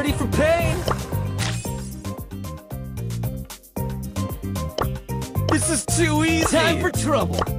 ready for pain. This is too easy. Time for trouble.